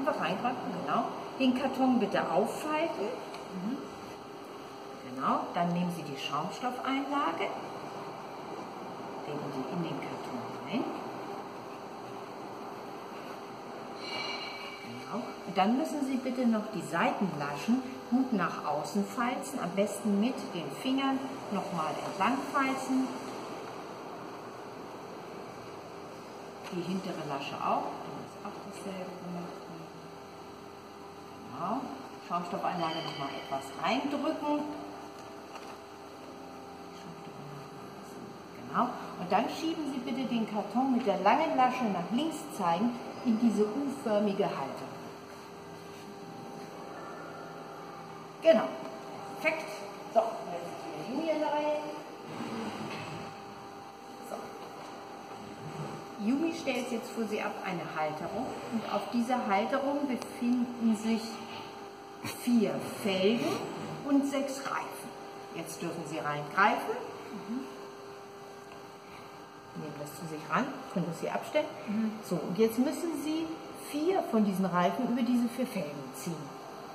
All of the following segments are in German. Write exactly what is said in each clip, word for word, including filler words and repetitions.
Einfach reingreifen, genau. Den Karton bitte auffalten. Mhm. Genau, dann nehmen Sie die Schaumstoffeinlage, legen die in den Karton rein. Genau. Und dann müssen Sie bitte noch die Seitenlaschen gut nach außen falzen, am besten mit den Fingern nochmal entlang falzen. Die hintere Lasche auch, dann ist auch dasselbe gemacht. Genau. Schaumstoffeinlage nochmal etwas reindrücken. Genau. Und dann schieben Sie bitte den Karton mit der langen Lasche nach links zeigend in diese U-förmige Halterung. Genau. Perfekt. So, jetzt ist die Juni in der Reihe. So. Yumi stellt jetzt für Sie ab eine Halterung und auf dieser Halterung befinden sich vier Felgen und sechs Reifen. Jetzt dürfen Sie reingreifen. Mhm. Nehmen das zu sich ran, können das hier abstellen. Mhm. So, und jetzt müssen Sie vier von diesen Reifen über diese vier Felgen ziehen.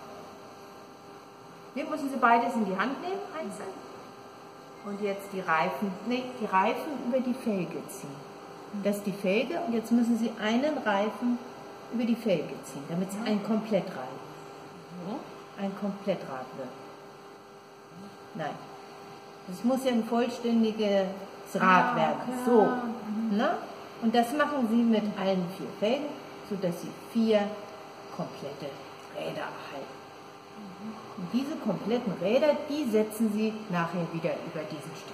Hier müssen Sie beides in die Hand nehmen, einzeln. Und jetzt die Reifen, nee, die Reifen über die Felge ziehen. Das ist die Felge und jetzt müssen Sie einen Reifen über die Felge ziehen, damit es ein Komplettrad, ein Komplettrad wird. Nein, das muss ja ein vollständiges Rad werden. So, ne? Und das machen Sie mit allen vier Felgen, sodass Sie vier komplette Räder erhalten. Und diese kompletten Räder, die setzen Sie nachher wieder über diesen Stift.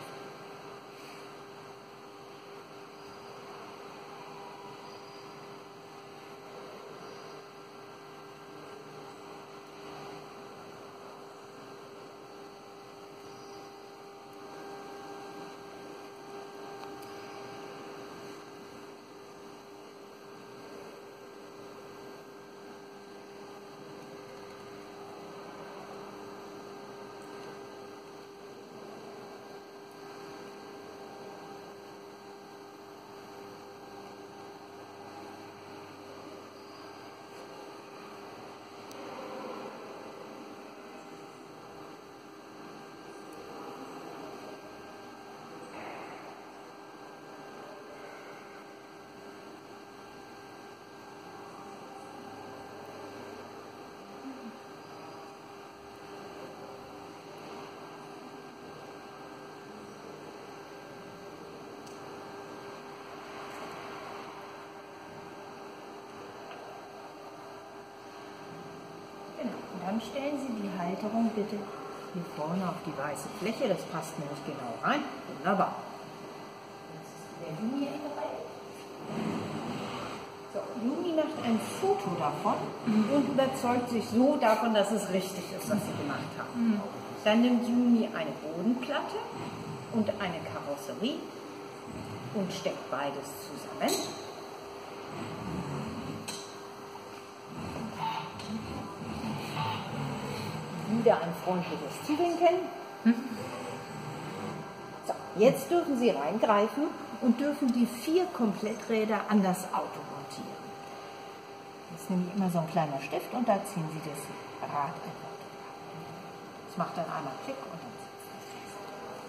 Dann stellen Sie die Halterung bitte hier vorne auf die weiße Fläche, das passt nämlich genau rein. Wunderbar. Das ist der Juni dabei. So, Juni macht ein Foto davon mhm. und überzeugt sich so davon, dass es richtig ist, was Sie gemacht haben. Mhm. Dann nimmt Juni eine Bodenplatte und eine Karosserie und steckt beides zusammen. Wieder ein freundliches Zuwinken. So, jetzt dürfen Sie reingreifen und dürfen die vier Kompletträder an das Auto montieren. Das ist nämlich immer so ein kleiner Stift und da ziehen Sie das Rad einfach drüber. Das macht dann einmal Klick und dann sitzt das fest.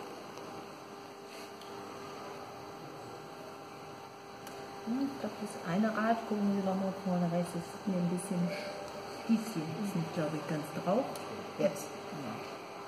Ich glaube, das eine Rad, gucken Sie nochmal vorne rechts, das ist mir ein bisschen spießig, ist nicht, glaube ich, ganz drauf. Jetzt. Ja.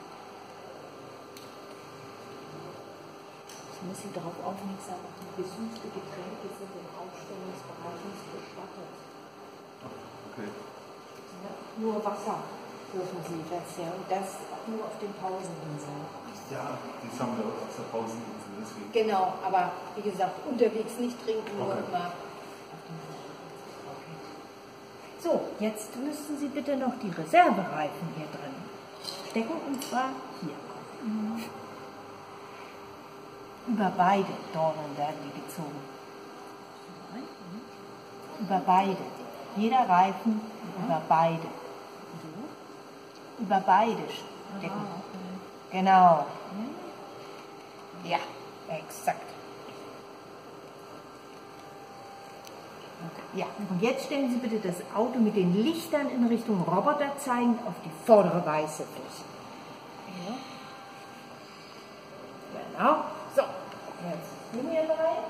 Ich muss Sie darauf aufmerksam machen, gesüßte Getränke sind im Ausstellungsbereich nicht gestattet. Okay. Ja, nur Wasser dürfen Sie das ja und das nur auf den Pauseninseln. Ja, die haben wir auch auf der Pauseninsel, deswegen. Genau, aber wie gesagt, unterwegs nicht trinken, nur okay. immer auf den Pauseninseln. Okay. So, jetzt müssten Sie bitte noch die Reservereifen hier drin stecken, und zwar hier. Mhm. Über beide Dornen werden die gezogen. Mhm. Über beide. Jeder Reifen mhm. über beide. Mhm. Über beide stecken. Aha, okay. Genau. Mhm. Ja, exakt. Ja, und jetzt stellen Sie bitte das Auto mit den Lichtern in Richtung Roboter zeigend auf die vordere weiße Fläche. Ja. Genau. So, jetzt Lumi rein.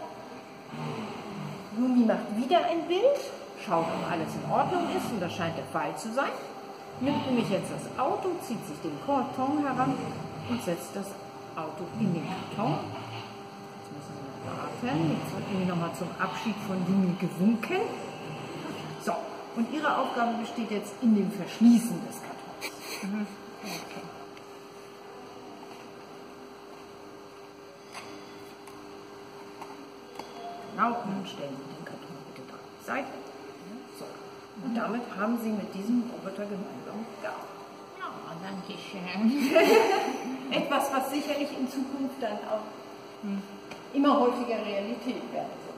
Lumi macht wieder ein Bild, schaut, ob alles in Ordnung ist, und das scheint der Fall zu sein. Nimmt nämlich jetzt das Auto, zieht sich den Karton heran und setzt das Auto in den Karton. Jetzt müssen wir noch warten. Jetzt wird nämlich nochmal zum Abschied von Lumi gewunken. So, und Ihre Aufgabe besteht jetzt in dem Verschließen des Kartons. Mhm. Okay. Genau, und dann stellen Sie den Karton bitte da auf die Seite. So. Und damit haben Sie mit diesem Roboter gemeinsam gearbeitet. Ja, danke schön. Etwas, was sicherlich in Zukunft dann auch immer häufiger Realität werden wird.